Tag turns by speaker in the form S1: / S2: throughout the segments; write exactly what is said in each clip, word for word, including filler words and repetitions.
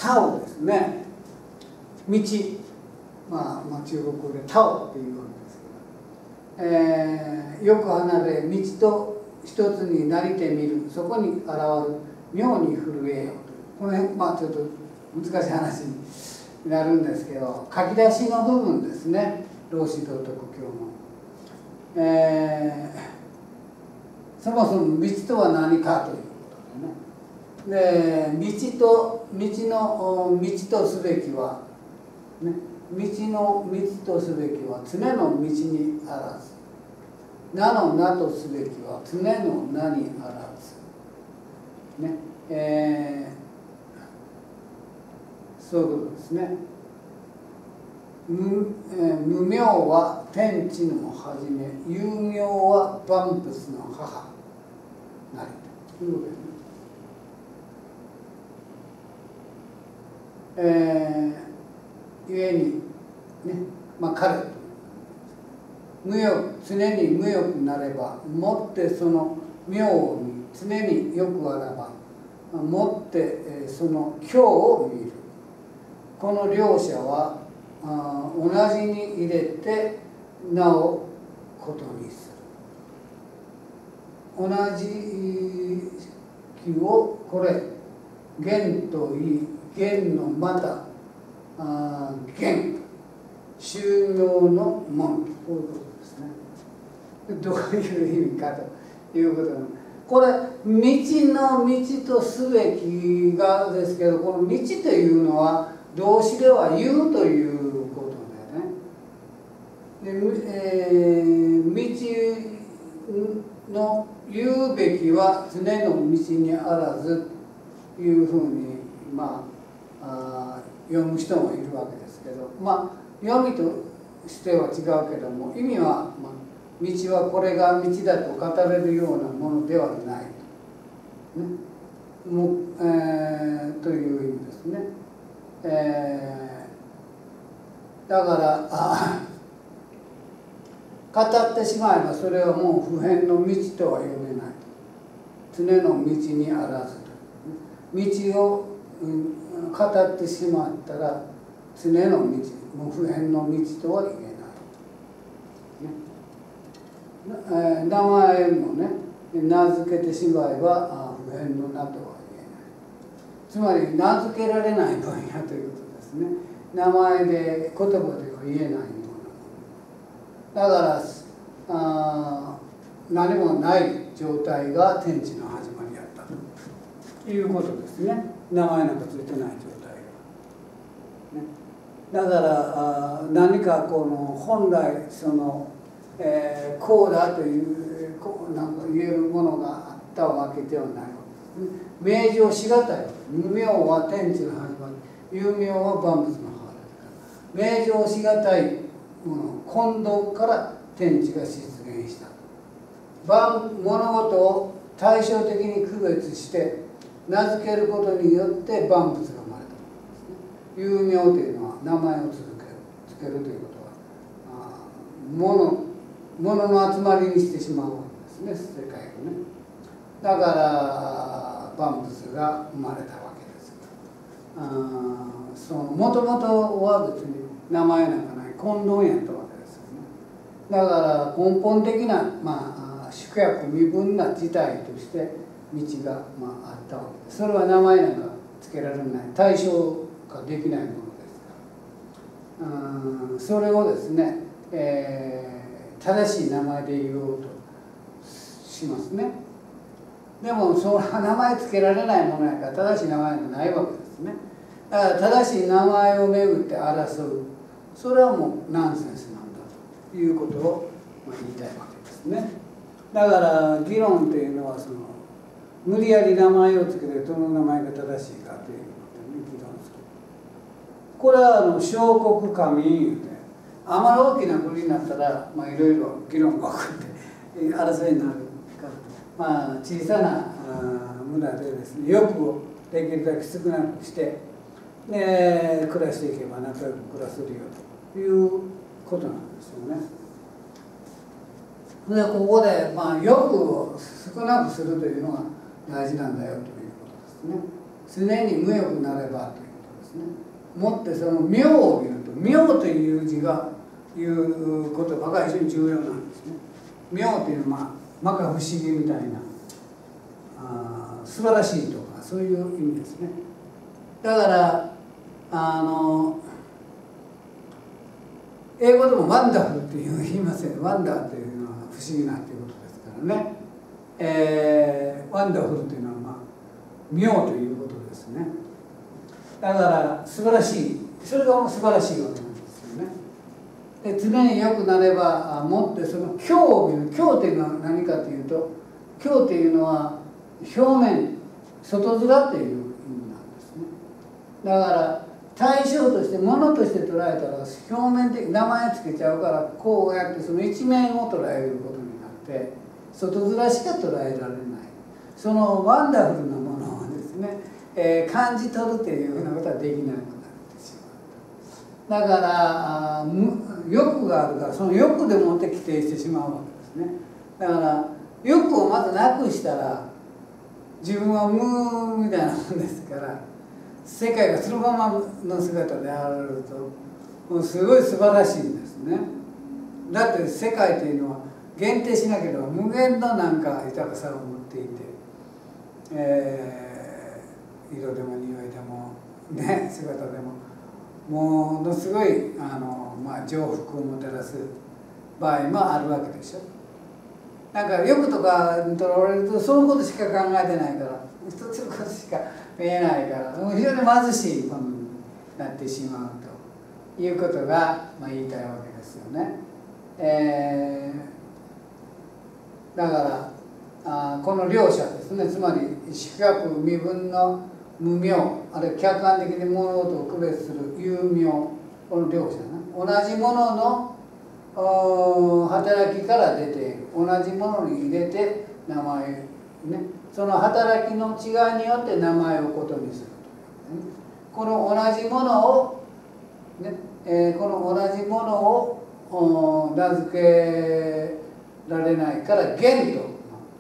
S1: タオですね。道、まあ、まあ中国語でタオっていうわけですけど、えー、よく離れ道と一つになりてみる、そこに現る妙に震えよ。この辺、まあちょっと難しい話になるんですけど、書き出しの部分ですね、老子道徳経の。えー、そもそも道とは何かということでね。で、道と、道の道とすべきは、ね、道の道とすべきは常の道にあらず、名の名とすべきは常の名にあらず。ね、えー、そういうことですね。無、えー、無名は天地の始め、有名は万物の母なりということですね。えー、ゆえにね、まあ彼無欲、常に無欲なればもってその妙に常によくあらばもってその教を見る。この両者はあ同じに入れてなおことにする。同じ気をこれ言といい、言のまたあ言収納の門、こういうことですね。どういう意味かということなの。これ道の道とすべきがですけど、この道というのは動詞では言うということでね。で、えー、道の言うべきは常の道にあらずというふうに、まあ、あ読む人もいるわけですけど、まあ読みとしては違うけども、意味は、まあ、道はこれが道だと語れるようなものではないと、ね、もう、えー、という意味ですね。えー、だからあ語ってしまえばそれはもう普遍の道とは読めない。常の道にあらずと。道を、うん、語ってしまったら常の道、もう普遍の道とは言えない、ね、えー、名前もね名付けてしまえば普遍の名とは言えない。つまり名付けられない分野ということですね。名前で言葉では言えないようなものだからあ何もない状態が天地の始まりだったということですね。名前なんかついてない状態が、ね、だから何かこの本来その、えー、こうだというこうなんか言えるものがあったわけではないわけですね。明示をしがたい。無名は天地の始まり、有名は万物の母だから。明示をしがたいもの、混同から天地が出現した。物事を対照的に区別して名付けることによって万物が生まれたものですね。有名というのは名前を続ける、つけるということは物、物の集まりにしてしまうわけですね、世界をね。だから万物が生まれたわけです。あそのもともとは別に名前なんかない混同やったわけですよね。だから根本的な、まあ、宿約未分な事態として道が、まあ、あったわけです。それは名前なんかつけられない、対象化できないものですから、それをですね、えー、正しい名前で言おうとしますね。でもその名前つけられないものやから正しい名前がないわけですね。だから正しい名前をめぐって争う、それはもうナンセンスなんだということを言いたいわけですね。だから議論というのはその無理やり名前をつけてどの名前が正しいかということに議論する。これはあの小国神言うて、あまり大きな国になったらまあいろいろ議論が起こって争いになるから、まあ、小さな村でですね、欲をできるだけ少なくしてで暮らしていけば仲良く暮らせるよということなんですよね。でここで、まあ、欲を少なくするというのが大事なんだよということですね。常に無欲になればということでね。もってその妙を見ると、妙という字がいう言葉が非常に重要なんですね。妙というのは、まあ、摩訶不思議みたいな、あ素晴らしいとかそういう意味ですね。だからあの英語でもワンダフルっていう言いません。ワンダーというのは不思議なということですからね。えー、ワンダフルというのは、まあ、妙ということですね。だから素晴らしい、それが素晴らしいわけなんですよね。で常に良くなればもってその境を見る。境というのは何かというと、境というのは表面、外面という意味なんですね。だから対象として物として捉えたら表面的名前つけちゃうから、こうやってその一面を捉えることになって外面しか捉えられない、そのワンダフルなものをですね、えー、感じ取るというふうなことはできなくなってしまう。だから欲があるから、その欲でもって規定してしまうわけですね。だから欲をまずなくしたら自分は無みたいなもんですから、世界がそのままの姿であられるともうすごい素晴らしいんですね。だって世界というのは限定しなければ無限のなんか豊かさを持っていて、えー、色でも匂いでもね姿でもものすごいあの、まあ、重複をもたらす場合もあるわけでしょ。なんか欲とかにとらわれるとそのことしか考えてないから、一つのことしか見えないから非常に貧しいものになってしまうということが、まあ、言いたいわけですよね。えー、だからあこの両者ですね、つまり四角身分の無明、あるいは客観的に物事を区別する有明、この両者ね、同じものの働きから出ている、同じものに入れて名前ね、その働きの違いによって名前をことにするという、ね、この同じものを、ねえー、この同じものを名付けられないから元というわけです。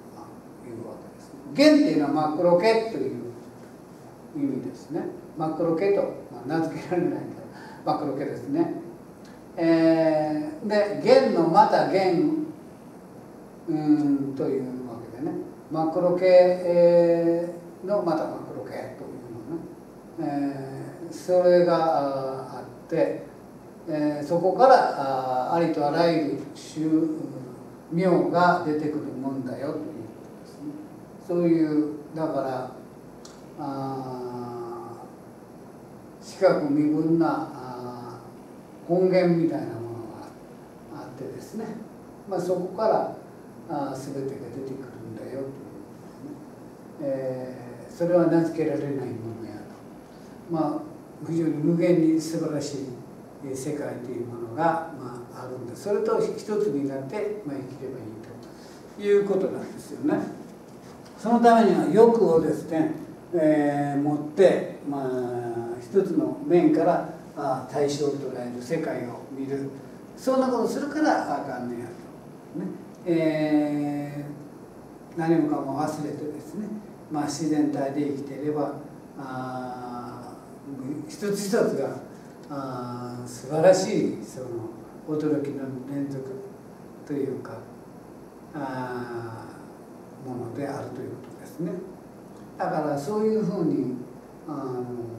S1: 元っていうのはマクロケという意味ですね。マクロケと、まあ、名付けられないからマクロケですね。えー、で元のまた元うんというわけでね、マクロ系、えー、のまたマクロ系というのね、えー、それがあって、えー、そこからあ, ありとあらゆる種名が出てくるもんだよということですね。そういうだからあ四角身分なあ根源みたいなものがあってですね、まあ、そこからあ全てが出てくるんだよということですね。えー、それは名付けられないものやと、まあ、非常に無限に素晴らしい世界というものが、まあ、あるんです。それと一つになって、まあ、生きればいいということなんですよね。そのためには欲をですね、えー、持って、まあ、一つの面からあ対象を捉える世界を見る、そんなことをするからあかんねやと、ねえー、何もかも忘れてですね、まあ、自然体で生きていればあ一つ一つがあ素晴らしいその驚きの連続というかあものであるということですね。だからそういうふうにあの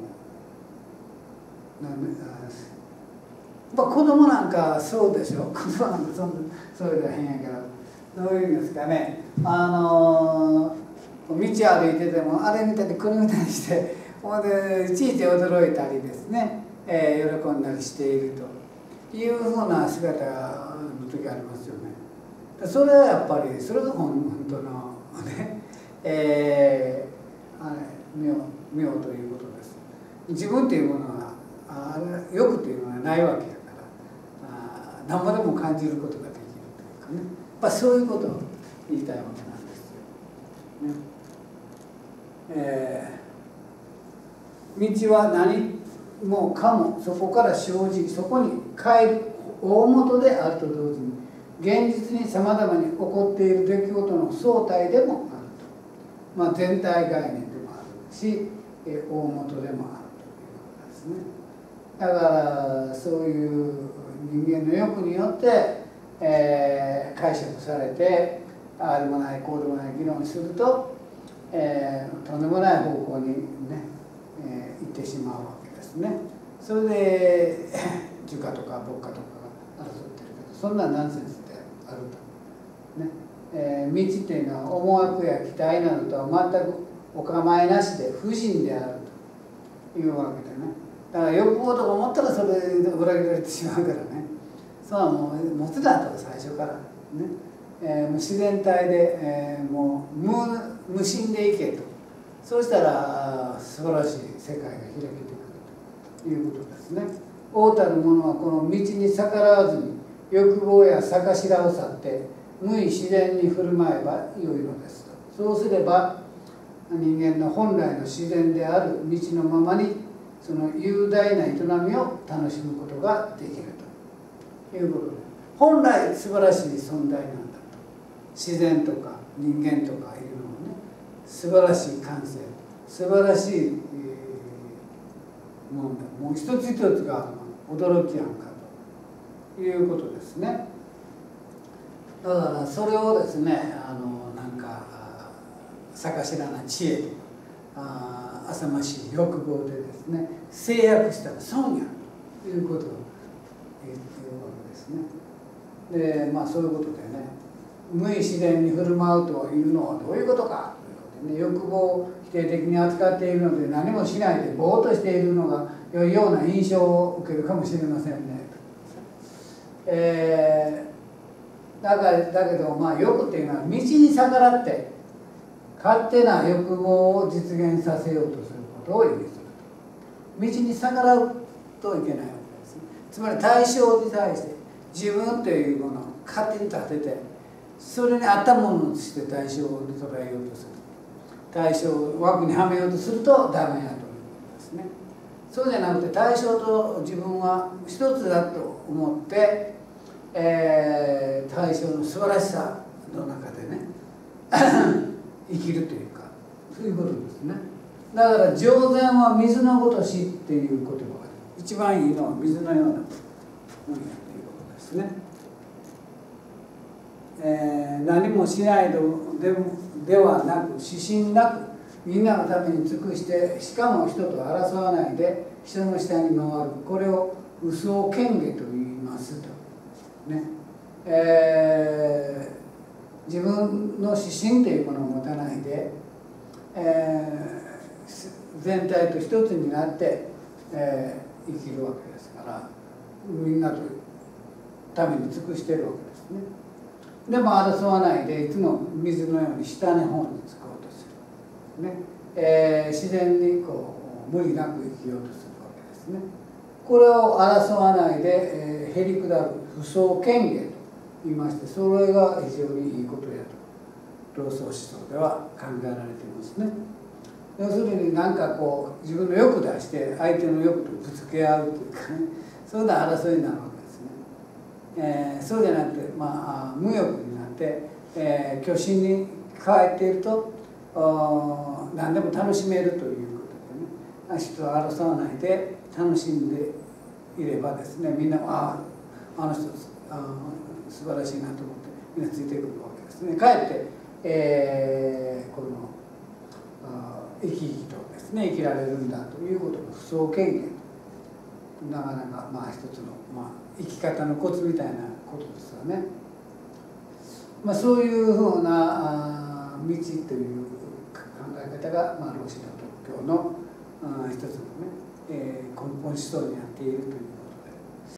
S1: なんまあ、子供なんかそうでしょ。子供なんかそんそういうのは変やけど、どういうんですかね、あの道歩いててもあれみたいにこれみたいにしてほんでいちいち驚いたりですね、えー、喜んだりしているというふうな姿の時ありますよね。それはやっぱりそれが本当のね、えー、あれ妙妙ということです。自分というものはあ欲というのはないわけやから、何ぼでも感じることができるというかね、まあ、そういうことを言いたいわけなんですよ、ねえー、道は何もかもそこから生じ、そこに帰る大元であると同時に現実にさまざまに起こっている出来事の総体でもあると、まあ、全体概念でもあるし大元でもあるということですね。だからそういう人間の欲によって、えー、解釈されてああでもないこうでもない議論すると、えー、とんでもない方向にね、えー、行ってしまうわけですね。それで儒家とか牧歌とかが争ってるけど、そんなナンセンスであると、ねえー、道っていうのは思惑や期待などとは全くお構いなしで不尽であるというわけでね。だから欲望とか思ったらそれで裏切られてしまうからね。そうはもう持つなと最初からね、えー、自然体で、えー、もう 無, 無心でいけと。そうしたら素晴らしい世界が開けてくるということですね。王たる者はこの道に逆らわずに欲望や逆しらを去って無意自然に振る舞えばよいのですと。そうすれば人間の本来の自然である道のままにその雄大な営みを楽しむことができるということで、本来素晴らしい存在なんだと。自然とか人間とかいうのもね、素晴らしい感性、素晴らしいものだ。もう一つ一つが驚きやんかということですね。だからそれをですね、あのなんか逆知らない知恵とかあ浅ましい欲望でですね制約したら損やということを言っているわけですね。でまあそういうことでね、無意自然に振る舞うというのはどういうことかということで、ね、欲望を否定的に扱っているので何もしないでぼーっとしているのが良いような印象を受けるかもしれませんね。えー、だからだけどまあ欲っていうのは道に逆らって勝手な欲望を実現させようとすることを意味すると。道に逆らうといけないわけですね。つまり対象に対して自分というものを勝手に立てて、それに合ったものとして対象を捉えようとする、対象を枠にはめようとするとダメやということですね。そうじゃなくて対象と自分は一つだと思って、えー、対象の素晴らしさの中でね生きるというか、そういうことですね。だから上善は水のごとしっていう言葉が一番いいのは水のようなものやということですね。えー、何もしないでではなく指針なくみんなのために尽くして、しかも人と争わないで人の下に回る、これを右相権下と言いますとね。えー自分の指針というものを持たないで、えー、全体と一つになって、えー、生きるわけですから、みんなとために尽くしているわけですね。でも争わないでいつも水のように下の方につこうとする、ねえー、自然にこう無理なく生きようとするわけですね。これを争わないで、えー、へりくだる不相権下と言いまして、それが非常にいいことやと老荘思想では考えられていますね。要するに何かこう自分の欲出して相手の欲とぶつけ合うというかね、そういうような争いになるわけですね。えー、そうじゃなくて、まあ、無欲になって、えー、虚心に変えていると何でも楽しめるということでね、人を争わないで楽しんでいればですね、みんなあああの人あ素晴らしいなと思ってみんなついてくるわけですね。かえって、えー、この生き生きとですね生きられるんだということの不相権限、なかなかまあ一つの、まあ、生き方のコツみたいなことですよね。まあ、そういうふうな道という考え方が、まあ、老子の仏教の一つのね、えー、根本思想になっているという